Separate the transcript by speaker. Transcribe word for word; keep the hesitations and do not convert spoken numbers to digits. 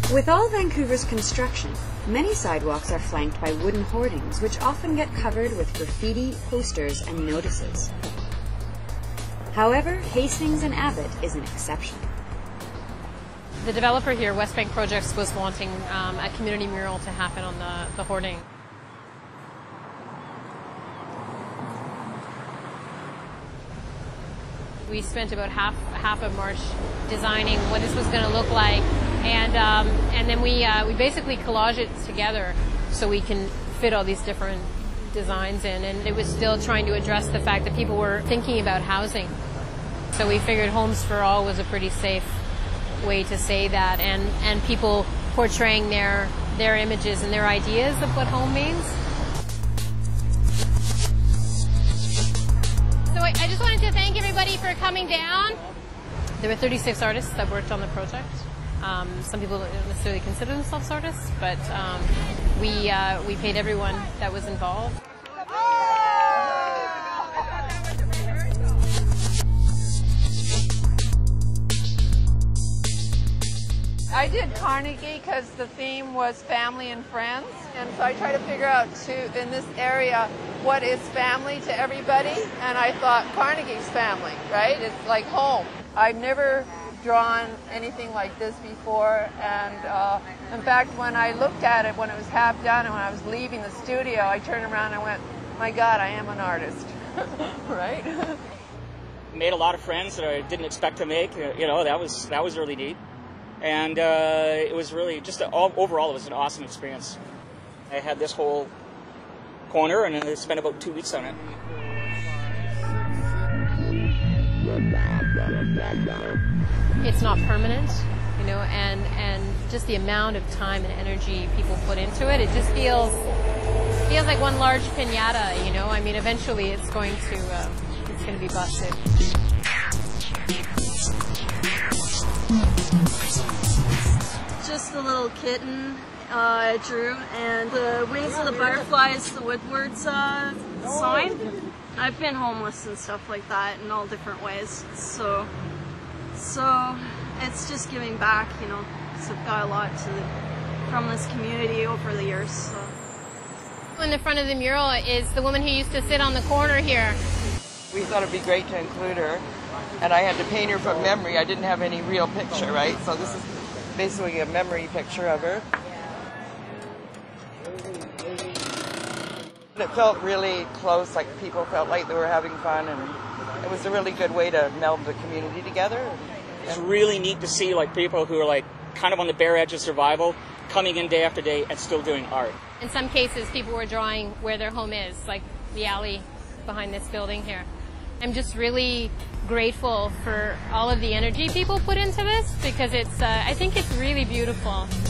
Speaker 1: With all Vancouver's construction, many sidewalks are flanked by wooden hoardings, which often get covered with graffiti, posters, and notices. However, Hastings and Abbott is an exception.
Speaker 2: The developer here, West Bank Projects, was wanting um, a community mural to happen on the, the hoarding. We spent about half half of March designing what this was going to look like, and um, and then we uh, we basically collage it together so we can fit all these different designs in. And it was still trying to address the fact that people were thinking about housing. So we figured Homes for All was a pretty safe way to say that, and and people portraying their their images and their ideas of what home means. So I just wanted to thank everybody for coming down. There were thirty-six artists that worked on the project. Um, some people don't necessarily consider themselves artists, but um, we uh, we paid everyone that was involved.
Speaker 3: I did Carnegie because the theme was family and friends, and so I try to figure out to in this area what is family to everybody, and I thought Carnegie's family, right? It's like home. I've never drawn anything like this before, and uh, in fact when I looked at it when it was half done and when I was leaving the studio, I turned around and went, my God, I am an artist, right?
Speaker 4: Made a lot of friends that I didn't expect to make. You know, that was that was really neat. And uh, it was really just, a, all, overall, it was an awesome experience. I had this whole corner, and I spent about two weeks on it.
Speaker 2: It's not permanent, you know, and, and just the amount of time and energy people put into it, it just feels feels like one large piñata, you know. I mean, eventually it's going to uh, it's going to be busted.
Speaker 5: Just a little kitten uh, I drew, and the Wings of the Butterfly is the Woodward's uh, sign. I've been homeless and stuff like that in all different ways, so so it's just giving back, you know. So I've got a lot to from this community over the years. So.
Speaker 2: In the front of the mural is the woman who used to sit on the corner here.
Speaker 6: We thought it'd be great to include her, and I had to paint her from memory. I didn't have any real picture, right? So this is basically a memory picture of her. It felt really close, like people felt like they were having fun, and it was a really good way to meld the community together.
Speaker 4: It's really neat to see like people who are like kind of on the bare edge of survival coming in day after day and still doing art.
Speaker 2: In some cases, people were drawing where their home is, like the alley behind this building here. I'm just really grateful for all of the energy people put into this, because it's, uh, I think it's really beautiful.